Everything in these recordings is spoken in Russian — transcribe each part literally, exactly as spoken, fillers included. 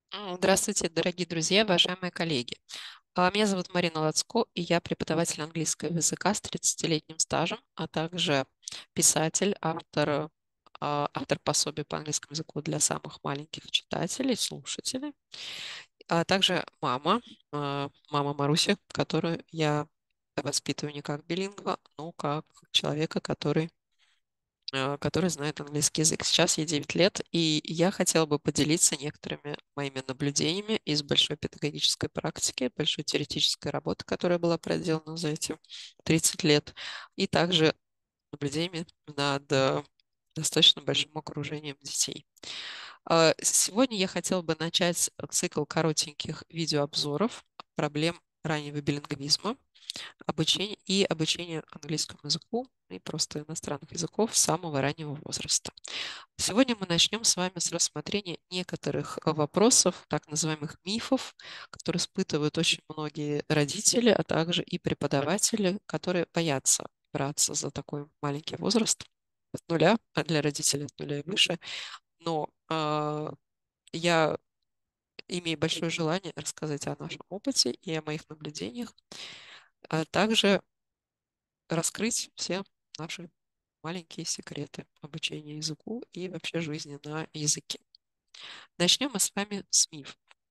М, Здравствуйте, дорогие друзья, уважаемые коллеги. А, Меня зовут Марина Лацко, и я преподаватель английского языка с тридцатилетним стажем, а также писатель, автор, а, автор пособия по английскому языку для самых маленьких читателей, слушателей, а также мама, а, мама Маруся, которую я воспитываю не как билингва, но как человека, который э, который знает английский язык. Сейчас ей девять лет, и я хотела бы поделиться некоторыми моими наблюдениями из большой педагогической практики, большой теоретической работы, которая была проделана за эти тридцать лет, и также наблюдениями над э, достаточно большим окружением детей. А, Сегодня я хотела бы начать цикл коротеньких видеообзоров проблем раннего билингвизма, обучение и обучение английскому языку и просто иностранных языков с самого раннего возраста. Сегодня мы начнем с вами с рассмотрения некоторых э, вопросов, так называемых мифов, которые испытывают очень многие родители, а также и преподаватели, которые боятся браться за такой маленький возраст от нуля, а для родителей от нуля и выше. Но а, я имею большое желание рассказать о нашем опыте и о моих наблюдениях, а также раскрыть все наши маленькие секреты обучения языку и вообще жизни на языке. Начнем мы с вами с миф.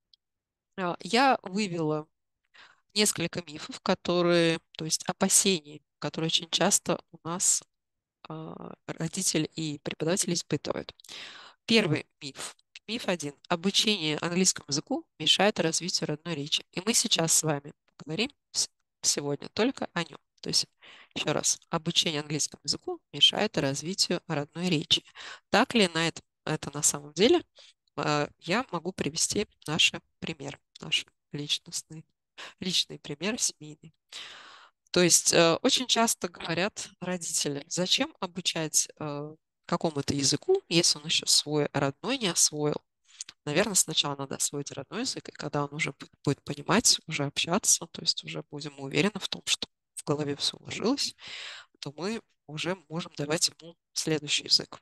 А, Я вывела несколько мифов, которые, то есть опасений, которые очень часто у нас а, родители и преподаватели испытывают. Первый миф. Миф один. Обучение английскому языку мешает развитию родной речи. И мы сейчас с вами поговорим с- сегодня только о нем. То есть, еще раз, обучение английскому языку мешает развитию родной речи. Так ли на это, это на самом деле? А, Я могу привести наши примеры, наши личностные, личный пример семейный. То есть э, очень часто говорят родители, зачем обучать э, какому-то языку, если он еще свой родной не освоил. Наверное, сначала надо освоить родной язык, и когда он уже бу- будет понимать, уже общаться, то есть уже будем уверены в том, что в голове все уложилось, то мы уже можем давать ему следующий язык.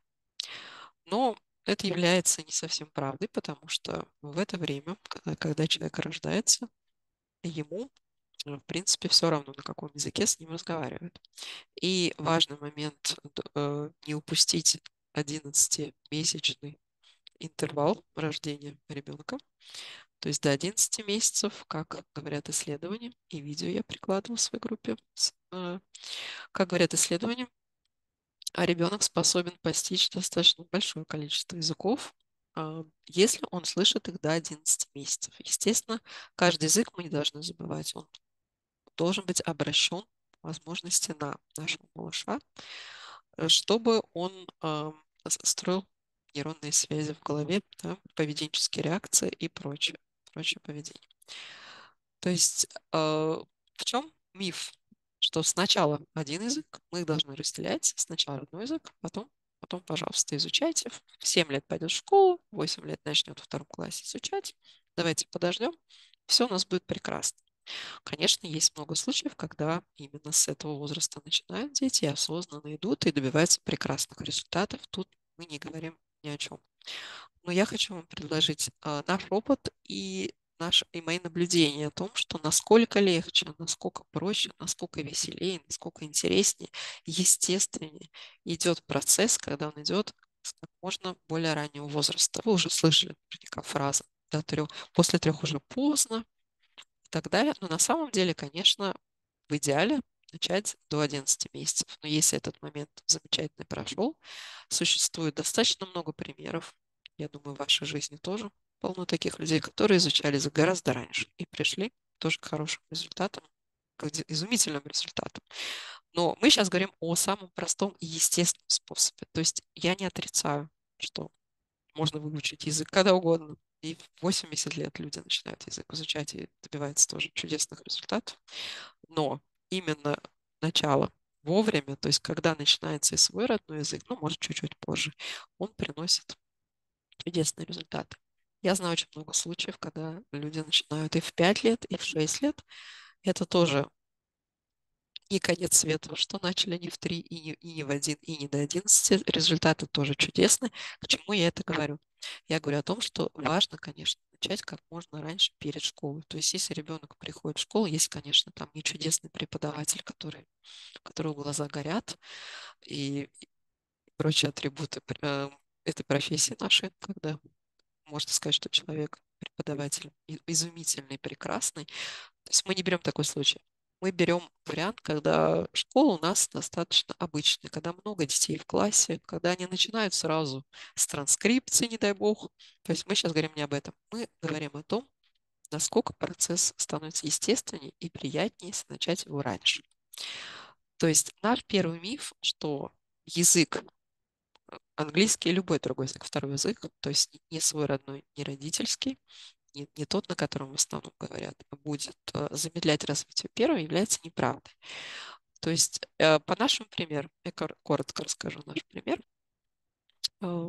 Но это является не совсем правдой, потому что в это время, когда когда человек рождается, ему, э, в принципе, все равно, на каком языке с ним разговаривают. И важный момент д- э, не упустить одиннадцатимесячный интервал рождения ребенка. То есть до одиннадцати месяцев, как говорят исследования, и видео я прикладываю в своей группе, с- э, как говорят исследования, а ребенок способен постичь достаточно большое количество языков, а, если он слышит их до одиннадцати месяцев. Естественно, каждый язык мы не должны забывать, он должен быть обращен по возможности на нашего малыша, э, чтобы он а, с- строил нейронные связи в голове, да, поведенческие реакции и прочее, прочее поведение. То есть э, в чем миф? Что сначала один язык, мы их должны разделять, сначала родной язык, потом, потом, пожалуйста, изучайте. В семь лет пойдет в школу, в восемь лет начнет во втором классе изучать. Давайте подождем, все у нас будет прекрасно. Конечно, есть много случаев, когда именно с этого возраста начинают дети и осознанно идут и добиваются прекрасных результатов. Тут мы не говорим ни о чем. Но я хочу вам предложить а, наш опыт и, наш, и мои наблюдения о том, что насколько легче, насколько проще, насколько веселее, насколько интереснее, естественнее идет процесс, когда он идет с как можно более раннего возраста. Вы уже слышали наверняка фразы до трех, после трех уже поздно и так далее. Но на самом деле, конечно, в идеале начать до одиннадцати месяцев. Но если этот момент замечательно прошел, существует достаточно много примеров. Я думаю, в вашей жизни тоже полно таких людей, которые изучали язык гораздо раньше и пришли тоже к хорошим результатам, к из- изумительным результатам. Но мы сейчас говорим о самом простом и естественном способе. То есть я не отрицаю, что можно выучить язык когда угодно. И в восемьдесят лет люди начинают язык изучать и добиваются тоже чудесных результатов. Но именно начало вовремя, то есть когда начинается и свой родной язык, ну, может, чуть-чуть позже, он приносит чудесные результаты. Я знаю очень много случаев, когда люди начинают и в пять лет, и в шесть лет. Это тоже не конец света, что начали не в три, и не, и не в один, и не до одиннадцати. Результаты тоже чудесны. К чему я это говорю? Я говорю о том, что важно, конечно, начать как можно раньше перед школой. То есть если ребенок приходит в школу, есть, конечно, там не чудесный преподаватель, который, у которого глаза горят, и прочие атрибуты э, этой профессии нашей, когда можно сказать, что человек, преподаватель и- изумительный, прекрасный. То есть мы не берем такой случай. Мы берем вариант, когда школа у нас достаточно обычная, когда много детей в классе, когда они начинают сразу с транскрипции, не дай бог. То есть мы сейчас говорим не об этом. Мы говорим о том, насколько процесс становится естественнее и приятнее, если начать его раньше. То есть наш первый миф, что язык английский, любой другой язык, второй язык, то есть не свой родной, не родительский, не, не тот, на котором в основном говорят, а будет э, замедлять развитие первого, является неправдой. То есть э, по нашему примеру, я кор- коротко расскажу наш пример. Э,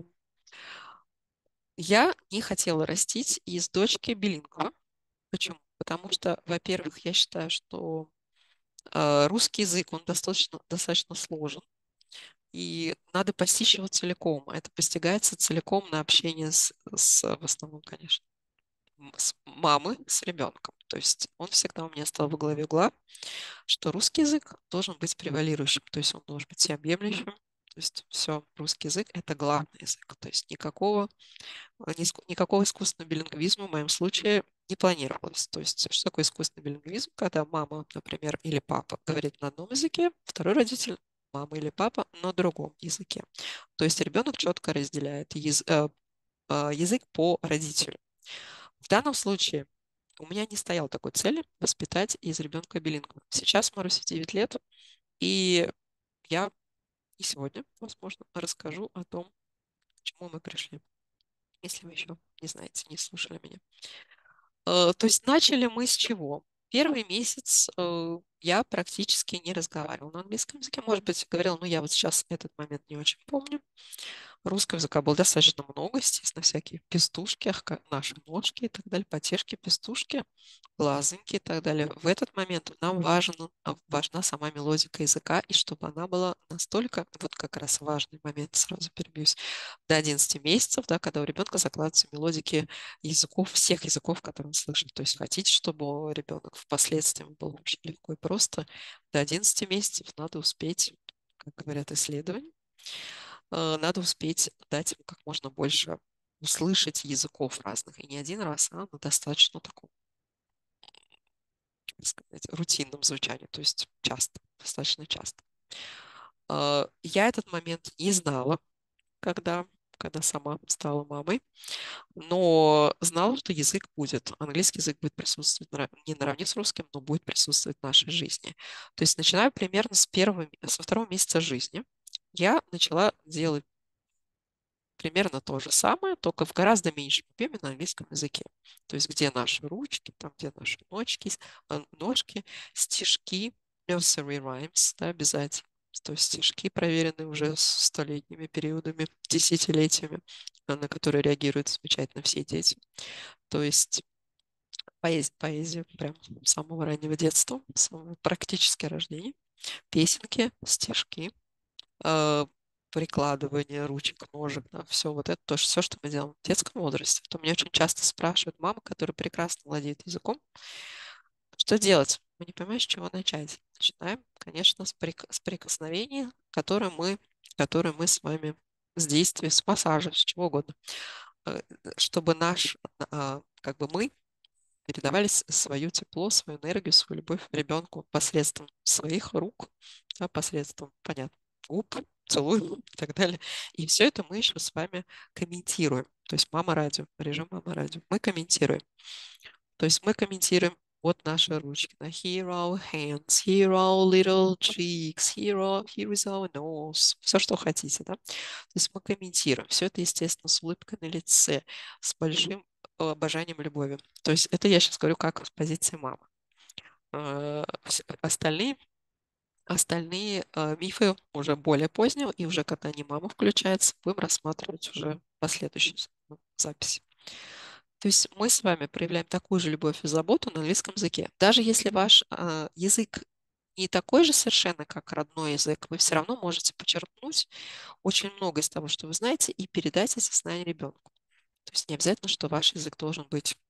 Я не хотела растить из дочки билингва. Почему? Потому что, во-первых, я считаю, что э, русский язык, он достаточно, достаточно сложен, и надо постичь его целиком. А это постигается целиком на общение с, с, в основном, конечно, м- с мамы с ребенком. То есть он всегда у меня стал во главе угла, что русский язык должен быть превалирующим, то есть он должен быть всеобъемлющим. То есть все, русский язык– это главный язык. То есть никакого, э, ни ску- никакого искусственного билингвизма в моем случае не планировалось. То есть что такое искусственный билингвизм? Когда мама, например, или папа говорит на одном языке, второй родитель, мама или папа, на другом языке. То есть ребенок четко разделяет яз- э, э, язык по родителю. В данном случае у меня не стоял такой цели воспитать из ребенка билингва. Сейчас Марусе девять лет, и я и сегодня, возможно, расскажу о том, к чему мы пришли, если вы еще не знаете, не слушали меня. Э, То есть начали мы с чего? Первый месяц э, я практически не разговаривала на английском языке. Может быть, говорила, но я вот сейчас этот момент не очень помню. Русского языка было достаточно много, естественно, всякие пестушки, ах, как наши ножки и так далее, потешки, пестушки, глазоньки и так далее. В этот момент нам важен, а, важна сама мелодика языка, и чтобы она была настолько, вот как раз важный момент, сразу перебьюсь, до одиннадцати месяцев, да, когда у ребенка закладываются мелодики языков, всех языков, которые он слышит. То есть хотите, чтобы ребенок впоследствии был вообще легко и просто, до одиннадцати месяцев надо успеть, как говорят исследования, э, надо успеть дать ему как можно больше услышать языков разных. И не один раз, а на достаточно таком, как сказать, рутинном звучании, то есть часто, достаточно часто. Э, Я этот момент не знала, когда, когда сама стала мамой, но знала, что язык будет, английский язык будет присутствовать нара- не наравне с русским, но будет присутствовать в нашей жизни. То есть начиная примерно с первого, со второго месяца жизни, я начала делать примерно то же самое, только в гораздо меньшем объеме на английском языке. То есть где наши ручки, там где наши ножки, с- а, ножки, стишки, nursery rhymes, да, обязательно. То есть стишки, проверенные уже с столетними периодами, десятилетиями, а, на которые реагируют замечательно все дети. То есть поэзия, поэзия прям с самого раннего детства, с самого практически рождения, песенки, стишки, э, прикладывание ручек, ножек, да, все вот это тоже, все, что мы делаем в детском возрасте. То меня очень часто спрашивают мамы, которые прекрасно владеют языком, что делать? Мы не понимаем, с чего начать. Начинаем, конечно, с, прик- с прикосновения, которое мы, которое мы с вами с действия, с массажа, с чего угодно, Э, чтобы наш, а, как бы мы передавали с- свое тепло, свою энергию, свою любовь ребенку посредством своих рук, да, посредством, понятно, губ, целуем и так далее. И все это мы еще с вами комментируем. То есть мама радио, режим мама радио. Мы комментируем. То есть мы комментируем вот наши ручки. Да, here our hands, here our little cheeks, here, our, here is our nose. Все, что хотите, да. То есть мы комментируем. Все это, естественно, с улыбкой на лице, с большим э, обожанием, любовью. То есть это я сейчас говорю как с позиции мамы. Э, вс- Остальные, остальные э, мифы уже более позднего, и уже когда не мама включается, будем рассматривать уже последующие ну, записи. То есть мы с вами проявляем такую же любовь и заботу на английском языке. Даже если ваш а, язык не такой же совершенно, как родной язык, вы все равно можете почерпнуть очень много из того, что вы знаете, и передать эти знания ребенку. То есть не обязательно, что ваш язык должен быть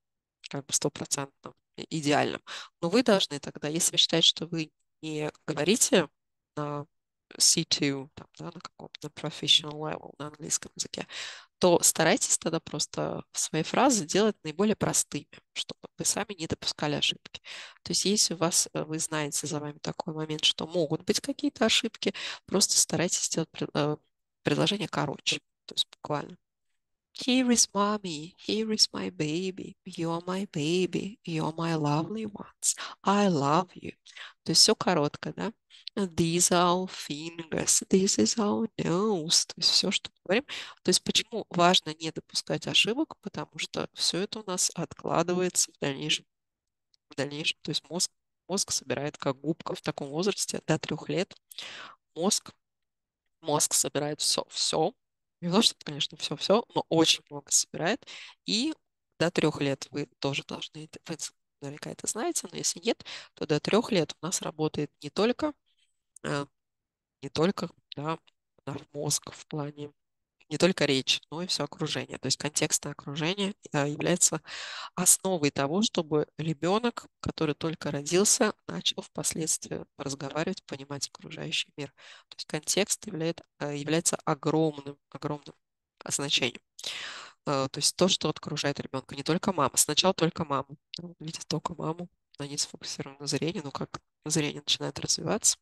как бы стопроцентным, и- идеальным. Но вы должны тогда, если вы считаете, что вы не говорите на си два, там, да, на каком-то professional level на английском языке, то старайтесь тогда просто свои фразы делать наиболее простыми, чтобы вы сами не допускали ошибки. То есть если у вас, э, вы знаете за вами такой момент, что могут быть какие-то ошибки, просто старайтесь сделать пред- э, предложение короче, то есть буквально. Here is mommy, here is my baby, you're my baby, you're my lovely ones, I love you. То есть все коротко, да? These are our fingers, this is our nose. То есть все, что мы говорим. То есть почему важно не допускать ошибок, потому что все это у нас откладывается в дальнейшем. В дальнейшем, то есть мозг, мозг собирает как губка в таком возрасте до трех лет. Мозг Мозг собирает все, все. Не то, что, конечно, все-все, но очень много собирает. И до трех лет вы тоже должны, это- вы наверняка это знаете, но если нет, то до трех лет у нас работает не только, э, не только, да, наш мозг в плане, не только речь, но и все окружение. То есть контекстное окружение э, является основой того, чтобы ребенок, который только родился, начал впоследствии разговаривать, понимать окружающий мир. То есть контекст являет- э, является огромным, огромным значением. Э, То есть то, что окружает ребенка, не только мама. Сначала только маму. Он видит только маму, на ней сфокусировано зрение, но как зрение начинает развиваться,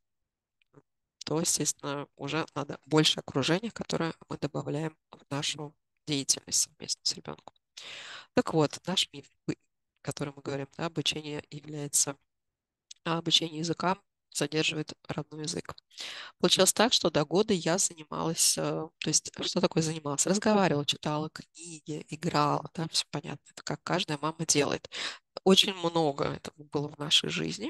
то, естественно, уже надо больше окружения, которое мы добавляем в нашу деятельность совместно с ребенком. Так вот, наш миф, вы- который мы говорим, да, обучение является, а обучение языкам задерживает родной язык. Получилось так, что до года я занималась, э, то есть что такое занималась? Разговаривала, читала книги, играла, да, все понятно, это как каждая мама делает. Очень много этого было в нашей жизни,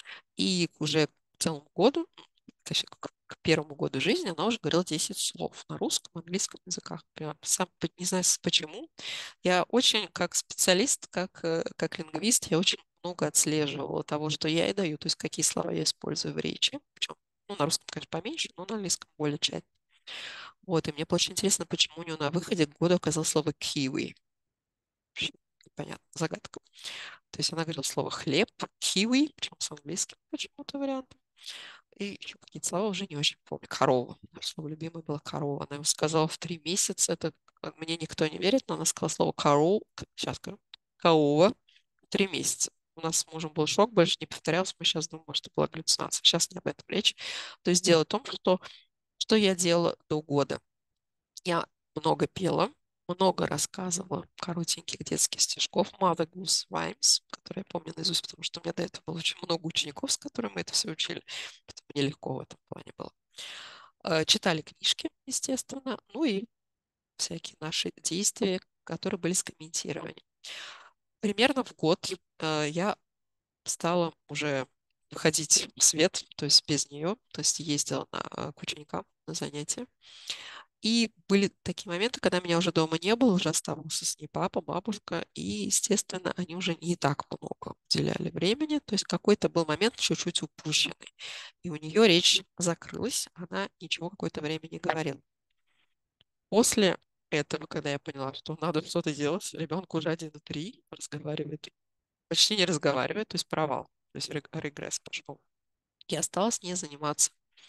и уже к целому году, точнее, к к первому году жизни она уже говорила десять слов на русском, английском языках. Прям сам, по- не знаю с- почему, я очень, как специалист, как, э, как лингвист, я очень много отслеживала того, что я и даю, то есть какие слова я использую в речи. Причем, ну, на русском, конечно, поменьше, но на английском более тщательно. Вот, и мне было очень интересно, почему у нее на выходе к году оказалось слово kiwi. Вообще непонятно, загадка. То есть она говорила слово хлеб, kiwi, причем с английским почему-то вариантом. И еще какие-то слова уже не очень помню. Корова. Наше слово любимое было корова. Она его сказала в три месяца. Это э, мне никто не верит, но она сказала слово коров. Сейчас скажу. Корова. Три месяца. У нас с мужем был шок, больше не повторялся. Мы сейчас думаем, что была галлюцинация. Сейчас не об этом речь. То есть дело в том, что, что я делала до года. Я много пела, много рассказывала коротеньких детских стишков Mother Goose Rhymes, которые я помню наизусть, потому что у меня до этого было очень много учеников, с которыми мы это все учили. Поэтому мне легко в этом плане было. Э, Читали книжки, естественно, ну и всякие наши действия, которые были с комментированием. Примерно в год э, я стала уже выходить в свет, то есть без нее, то есть ездила на, э, к ученикам на занятия. И были такие моменты, когда меня уже дома не было, уже оставался с ней папа, бабушка, и, естественно, они уже не так много уделяли времени, то есть какой-то был момент чуть-чуть упущенный, и у нее речь закрылась, она ничего какое-то время не говорила. После этого, когда я поняла, что надо что-то делать, ребенку уже один и три разговаривает, почти не разговаривает, то есть провал, то есть рeg- регресс пошел. Я стала с ней заниматься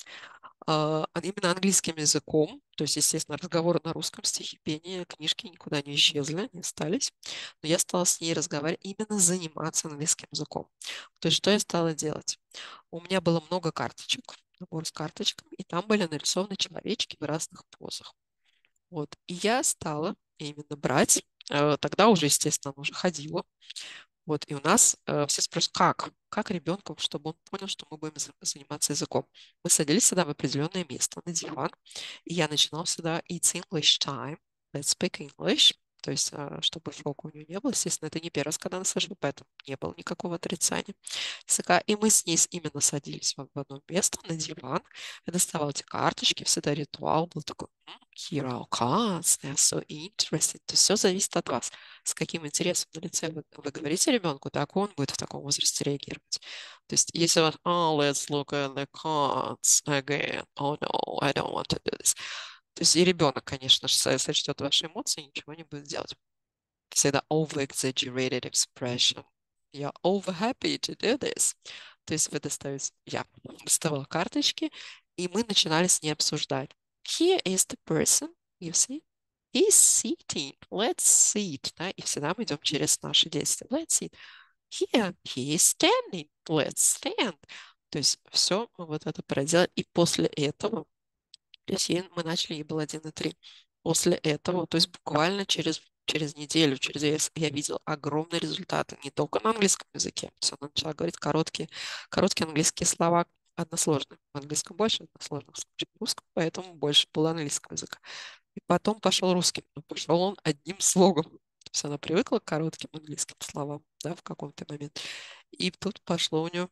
а, а именно английским языком. То есть, естественно, разговоры на русском, стихи, пение, книжки никуда не исчезли, не остались. Но я стала с ней разговаривать, именно заниматься английским языком. То есть, что я стала делать? У меня было много карточек, набор с карточками, и там были нарисованы человечки в разных позах. Вот. И я стала именно брать, э, тогда уже, естественно, она уже ходила, вот, и у нас э, все спрашивают, как? Как ребенку, чтобы он понял, что мы будем за- заниматься языком? Мы садились всегда в определенное место, на диван, и я начинала всегда It's English time, let's speak English, то есть, э, чтобы шока у нее не было. Естественно, это не первый раз, когда она слышала, поэтому не было никакого отрицания языка. И мы с ней с- именно садились в в одно место, на диван. Я доставала эти карточки, всегда ритуал был такой, «М, here are cards, they're so interesting». То есть все зависит от вас, с каким интересом на лице вы, вы говорите ребенку, так он будет в таком возрасте реагировать. То есть, если вот, oh, let's look at the cards again, oh no, I don't want to do this. То есть, и ребенок, конечно же, со- сочтет ваши эмоции и ничего не будет делать. всегда over-exaggerated expression. Я over happy to do this. То есть вы достаете, я доставала карточки, и мы начинали с ней обсуждать. Here is the person, you see. He's sitting. Let's sit. Да? И всегда мы идем через наши действия. Let's sit. Here, he is standing. Let's stand. То есть все мы вот это проделали. И после этого, то есть ей- мы начали, ей было один и три. После этого, то есть буквально через, через неделю, через я, я видела огромные результаты не только на английском языке. То есть она начала говорить короткие, короткие английские слова, односложные. В английском больше односложных слов, чем в русском, поэтому больше было английского языка. И потом пошел русский, но пошел он одним слогом. То есть она привыкла к коротким английским словам, да, в каком-то момент. И тут пошло у нее,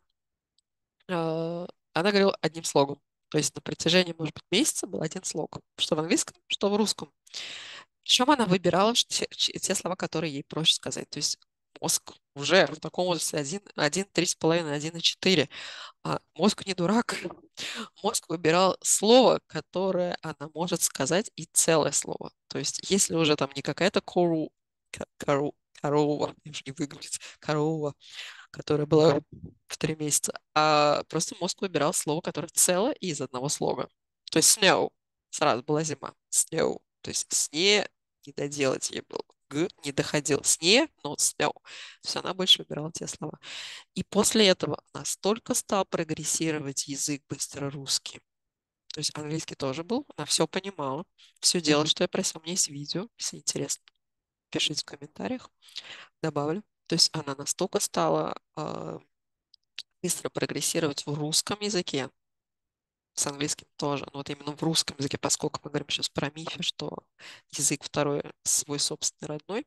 э, она говорила одним слогом. То есть на протяжении, может быть, месяца был один слог. Что в английском, что в русском. Причем она выбирала те, те слова, которые ей проще сказать. То есть мозг уже в таком возрасте один, один, три с половиной, один и четыре. А мозг не дурак. Мозг выбирал слово, которое она может сказать, и целое слово. То есть если уже там не какая-то кору, ко- кору, корова, я уже не выговорить, корова, которая была в три месяца, а просто мозг выбирал слово, которое целое и из одного слога. То есть snow, сразу была зима, snow, то есть сне не доделать ей было. Г не доходил. Сне, но snow. То есть она больше выбирала те слова. И после этого настолько стал прогрессировать язык быстро русский. То есть английский тоже был, она все понимала, все делала, что я просила. У меня есть видео, если интересно, пишите в комментариях, добавлю. То есть она настолько стала э, быстро прогрессировать в русском языке, с английским тоже, но вот именно в русском языке, поскольку мы говорим сейчас про мифы, что язык второй свой собственный родной,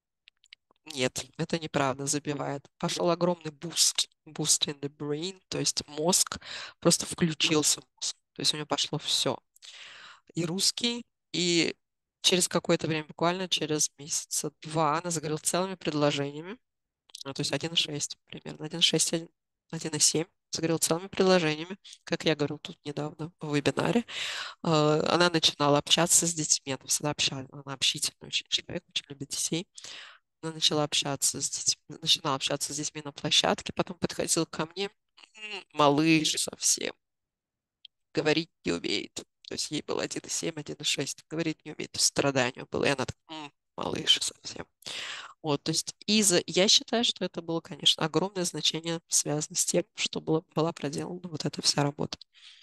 нет, это неправда, забивает. Пошел огромный буст, буст in the brain, то есть мозг, просто включился мозг, то есть у него пошло все. И русский, и через какое-то время, буквально через месяца два, она заговорила целыми предложениями, ну, то есть один и шесть примерно, один и шесть, один и семь, заговорила целыми предложениями, как я говорю тут недавно в вебинаре. Э, Она начинала общаться с детьми, она всегда общалась, она общительный очень человек, очень любит детей. Она начала общаться с детьми, начинала общаться с детьми на площадке, потом подходила ко мне, «М, малыш совсем, говорить не умеет». То есть ей было один и семь, один и шесть, говорить не умеет, страдание было. И она так, «М, малыш совсем». Вот, то есть из-за, я считаю, что это было, конечно, огромное значение связано с тем, что было, была проделана вот эта вся работа.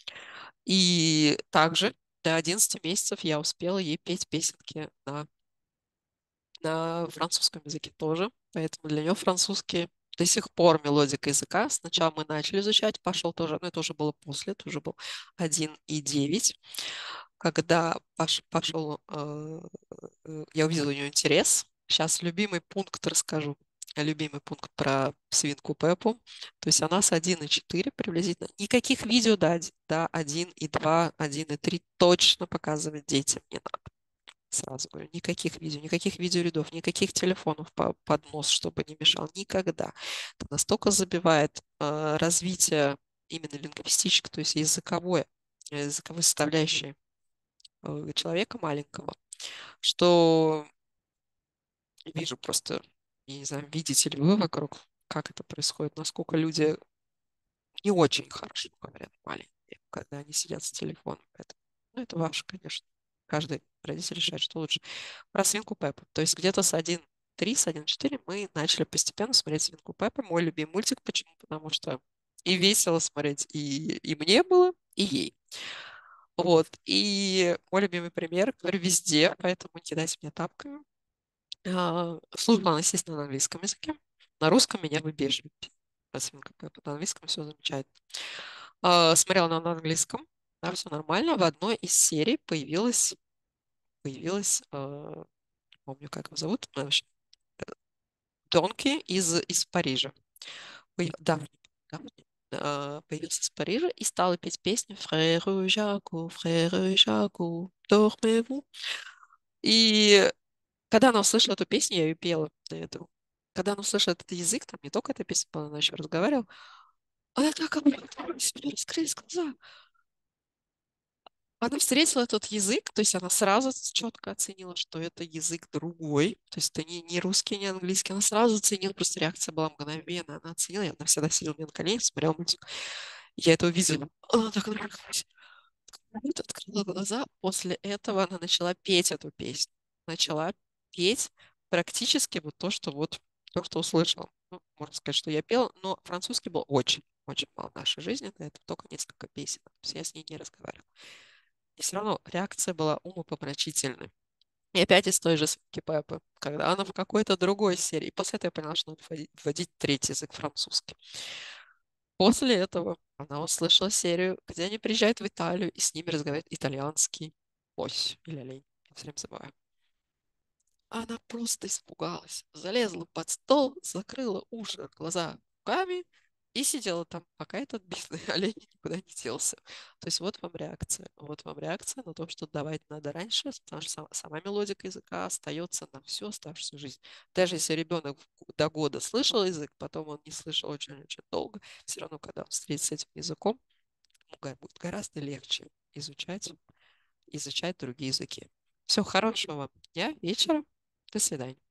И также до одиннадцати месяцев я успела ей петь песенки на на французском языке тоже, поэтому для нее французский до сих пор мелодика языка. Сначала мы начали изучать, пошел тоже, но это уже было после, это уже был один и девять, когда пош- пошел, э, э, я увидела у нее интерес. Сейчас любимый пункт расскажу. Любимый пункт про свинку Пеппу. То есть она с один и четыре приблизительно. Никаких видео до, оди- до один и два, один и три точно показывать детям не надо. Сразу говорю, никаких видео, никаких видеорядов, никаких телефонов по- под нос, чтобы не мешал. Никогда. Это настолько забивает э, развитие именно лингвистическое, то есть языковое, э, языковой составляющей э, человека маленького, что вижу просто, я не знаю, видите ли вы вокруг, как это происходит, насколько люди не очень хорошо говорят маленькие, когда они сидят с телефоном. Это, ну, это ваше, конечно. Каждый родитель решает, что лучше. Про свинку Пеппу. То есть где-то с один три, с один четыре мы начали постепенно смотреть свинку Пеппу. Мой любимый мультик. Почему? Потому что и весело смотреть, и, и мне было, и ей. Вот. И мой любимый пример, говорю, везде, поэтому не кидайте меня тапками. А, Слушала она, естественно, на английском языке. На русском меня выбешивает. Про свинку Пеппу. На английском все замечательно. А, Смотрела она на английском, да, все нормально. В одной из серий появилась, появилась, э, не помню, как его зовут, но, в общем, Донки из, из Парижа. Ой, Дафни, Дафни, э, появился из Парижа и стала петь песню «Фрère Жаку, фрère Жаку, dormez-vous». И когда она услышала эту песню, я ее пела до этого. Когда она услышала этот язык, там не только эта песня была, она еще разговаривала, она так обрадовалась, у нее раскрылись глаза. Она встретила этот язык, то есть она сразу четко оценила, что это язык другой, то есть это не, не русский, не английский. Она сразу оценила, просто реакция была мгновенная. Она оценила, и она всегда сидела у меня на коленях, смотрела мультик. Я это увидела. Она так нравилась. Вот открыла глаза. После этого она начала петь эту песню. Начала петь практически вот то, что вот то, что услышала. Ну, можно сказать, что я пела, но французский был очень, очень мало в нашей жизни. Это только несколько песен. То есть я с ней не разговаривала. И все равно реакция была умопомрачительной. И опять из той же свинки Пеппы, когда она в какой-то другой серии. После этого я поняла, что надо вводить, вводить третий язык французский. После этого она услышала серию, где они приезжают в Италию, и с ними разговаривает итальянский лось или олень. Я все время забываю. Она просто испугалась, залезла под стол, закрыла уши, глаза руками и сидела там, пока этот бедный олень никуда не делся. То есть вот вам реакция. Вот вам реакция на то, что давать надо раньше, потому что сама, сама мелодика языка остается на всю оставшуюся жизнь. Даже если ребенок до года слышал язык, потом он не слышал очень-очень долго, все равно, когда он встретится с этим языком, ему будет гораздо легче изучать, изучать другие языки. Всего хорошего вам дня, вечера. До свидания.